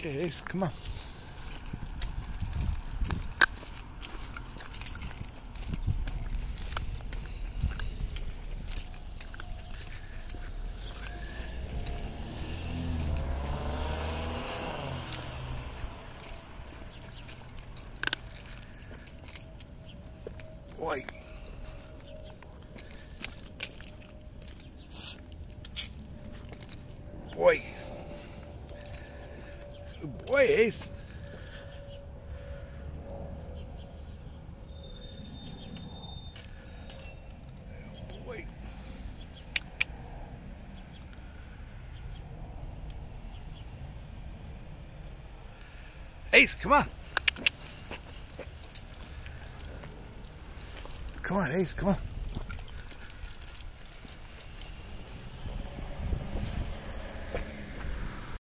Okay, Ace, come on. Boy. Boy. Good boy, Ace. Boy. Ace, come on. Come on, Ace, come on.